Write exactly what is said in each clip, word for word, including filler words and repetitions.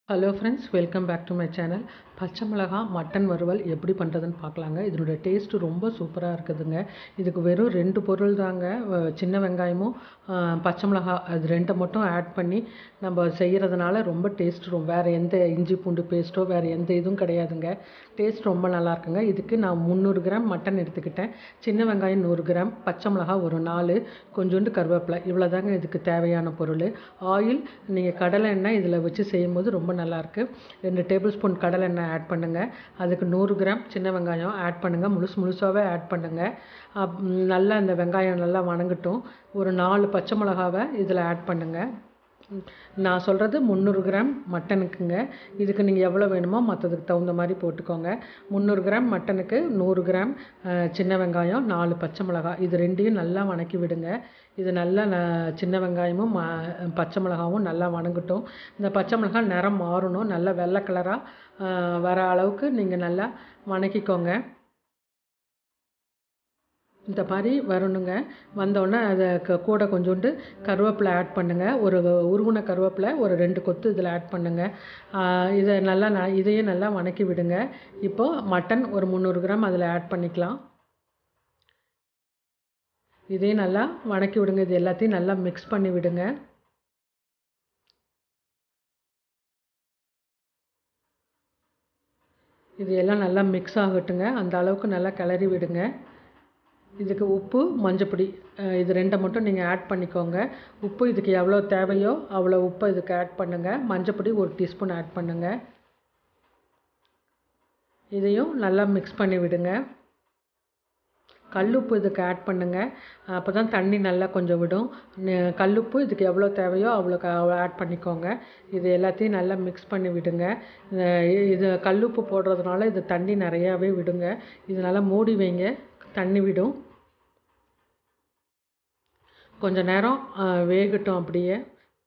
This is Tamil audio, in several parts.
Hello friends, welcome back to my channel. பச்சை மிளகா மட்டன் வறுவல் எப்படி பண்ணுறதுன்னு பார்க்கலாங்க. இதனுடைய டேஸ்ட்டு ரொம்ப சூப்பராக இருக்குதுங்க. இதுக்கு வெறும் ரெண்டு பொருள் தாங்க. வ- சின்ன வெங்காயமும் ஆ, பச்சை மிளகா, அது ரெண்டை மட்டும் ஆட் பண்ணி நம்ம செய்கிறதுனால ரொம்ப டேஸ்ட் ரொம்ப வேறு எந்த இஞ்சி பூண்டு பேஸ்ட்டோ வேறு எந்த இதுவும் கிடையாதுங்க. டேஸ்ட் ரொம்ப நல்லா இருக்குங்க. இதுக்கு நான் முந்நூறு கிராம் மட்டன் எடுத்துக்கிட்டேன். சின்ன வெங்காயம் நூறு கிராம், பச்சை மிளகா ஒரு நாலு, கொஞ்சோண்டு கருவேப்பிலை, இவ்வளோ தாங்க இதுக்கு தேவையான பொருள். ஆயில், நீங்கள் கடலை எண்ணெய் இதில் வச்சு செய்யும்போது ரொம்ப நல்லாயிருக்கு. ரெண்டு டேபிள் ஸ்பூன் கடலை எண்ணெய் ஆட் பண்ணுங்கள். அதுக்கு நூறு கிராம் சின்ன வெங்காயம் ஆட் பண்ணுங்கள். முழுசு முழுசாகவே ஆட் பண்ணுங்கள். அப் நல்லா இந்த வெங்காயம் நல்லா வணங்கட்டும். ஒரு நாலு பச்சை மிளகாவை இதில் ஆட் பண்ணுங்கள். நான் சொல்கிறது முந்நூறு கிராம் மட்டனுக்குங்க. இதுக்கு நீங்கள் எவ்வளோ வேணுமோ மற்றதுக்கு தகுந்த மாதிரி போட்டுக்கோங்க. முந்நூறு கிராம் மட்டனுக்கு நூறு கிராம் அஹ், சின்ன வெங்காயம், நாலு பச்சை மிளகாய், இது ரெண்டையும் நல்லா வணக்கி விடுங்க. இது நல்லா ந சின்ன வெங்காயமும் ம பச்சை மிளகாவும் நல்லா வணங்கட்டும். இந்த பச்சை மிளகாய் நிறம் மாறணும், நல்லா வெள்ளை கலராக வர அளவுக்கு நீங்கள் நல்லா வணக்கிக்கோங்க. இந்த மாதிரி வரணுங்க. வந்தோடனே அதை க கூட கொஞ்சோண்டு கருவேப்பிலை ஆட் பண்ணுங்கள். ஒரு உருகுன கருவேப்பிலை ஒரு ரெண்டு கொத்து இதில் ஆட் பண்ணுங்கள். இதை நல்லா ந இதையும் நல்லா வணக்கி விடுங்க. இப்போது மட்டன் ஒரு முந்நூறு கிராம் அதில் ஆட் பண்ணிக்கலாம். இதையும் நல்லா வணக்கி விடுங்க. இது எல்லாத்தையும் நல்லா மிக்ஸ் பண்ணி விடுங்க. இது எல்லாம் நல்லா மிக்ஸ் ஆகட்டுங்க. அந்த அளவுக்கு நல்லா கிளறி விடுங்க. இதுக்கு உப்பு, மஞ்சப்பொடி, அஹ் இது ரெண்டை மட்டும் நீங்கள் ஆட் பண்ணிக்கோங்க. உப்பு இதுக்கு எவ்வளோ தேவையோ அவ்வளோ உப்பை இதுக்கு ஆட் பண்ணுங்கள். மஞ்சப்பொடி ஒரு டீஸ்பூன் ஆட் பண்ணுங்கள். இதையும் நல்லா மிக்ஸ் பண்ணி விடுங்க. கல்லுப்பு இதுக்கு ஆட் பண்ணுங்கள். அப்போ தான் தண்ணி நல்லா கொஞ்சம் விடும். ந- கல்லுப்பு இதுக்கு எவ்வளோ தேவையோ அவ்வளோ க அவ்வளோ ஆட் பண்ணிக்கோங்க. இது எல்லாத்தையும் நல்லா மிக்ஸ் பண்ணி விடுங்க. அஹ் இது கல்லுப்பு போடுறதுனால இது தண்ணி நிறையாவே விடுங்க. இதனால் மூடி வைங்க, தண்ணி விடும். கொஞ்ச நேரம் அஹ், வேகட்டும். அப்படியே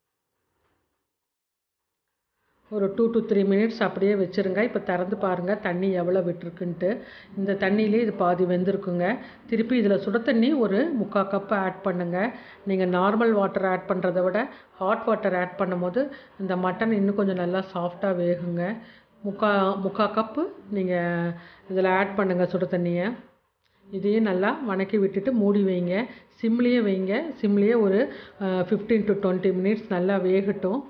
ஒரு டூ டு த்ரீ மினிட்ஸ் அப்படியே வச்சுருங்க. இப்போ திறந்து பாருங்கள் தண்ணி எவ்வளோ விட்டுருக்குன்ட்டு. இந்த தண்ணியிலே இது பாதி வெந்திருக்குங்க. திருப்பி இதில் சுட தண்ணி ஒரு முக்கால் கப்பு ஆட் பண்ணுங்கள். நீங்கள் நார்மல் வாட்டர் ஆட் பண்ணுறத விட ஹாட் வாட்டர் ஆட் பண்ணும்போது இந்த மட்டன் இன்னும் கொஞ்சம் நல்லா சாஃப்டாக வேகுங்க. முக்கா முக்கால் கப்பு நீங்கள் இதில் ஆட் பண்ணுங்கள் சுட தண்ணியை. இதையும் நல்லா வணக்கி விட்டுட்டு மூடி வைங்க. சிம்லேயே வைங்க. சிம்லேயே ஒரு ஃபிஃப்டீன் டு டுவெண்ட்டி மினிட்ஸ் நல்லா வேகட்டும்.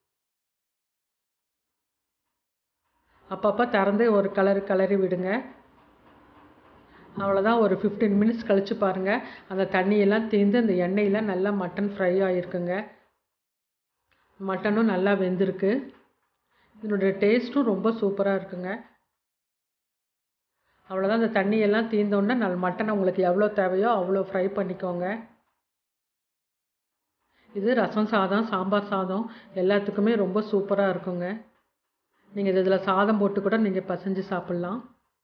அப்பப்போ திறந்து ஒரு கலரு கலரி விடுங்க. அவ்வளோதான். ஒரு ஃபிஃப்டீன் மினிட்ஸ் கழித்து பாருங்கள். அந்த தண்ணியெல்லாம் தீர்ந்து அந்த எண்ணெயில் நல்லா மட்டன் ஃப்ரை ஆகிருக்குங்க. மட்டனும் நல்லா வெந்திருக்கு. இதனுடைய டேஸ்ட்டும் ரொம்ப சூப்பராக இருக்குங்க. அவ்வளோதான். அந்த தண்ணியெல்லாம் தீர்ந்தோடனே நல் மட்டனை உங்களுக்கு எவ்வளோ தேவையோ அவ்வளோ ஃப்ரை பண்ணிக்கோங்க. இது ரசம் சாதம், சாம்பார் சாதம் எல்லாத்துக்குமே ரொம்ப சூப்பராக இருக்குங்க. நீங்கள் இதில் சாதம் போட்டு கூட நீங்கள் பசைஞ்சு சாப்பிட்லாம்.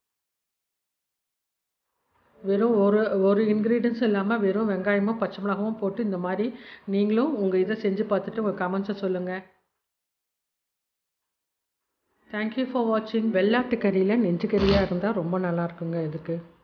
வெறும் ஒரு ஒரு இன்க்ரீடியன்ஸும் இல்லாமல் வெறும் வெங்காயமும் பச்சை மிளகாவும் போட்டு இந்த மாதிரி நீங்களும் உங்கள் இதை செஞ்சு பார்த்துட்டு உங்கள் கமெண்ட்ஸை சொல்லுங்கள். தேங்க்யூ ஃபார் வாட்சிங். வெள்ளாட்டு கறியில் நெஞ்சு கறியாக இருந்தால் ரொம்ப நல்லாயிருக்குங்க இதுக்கு.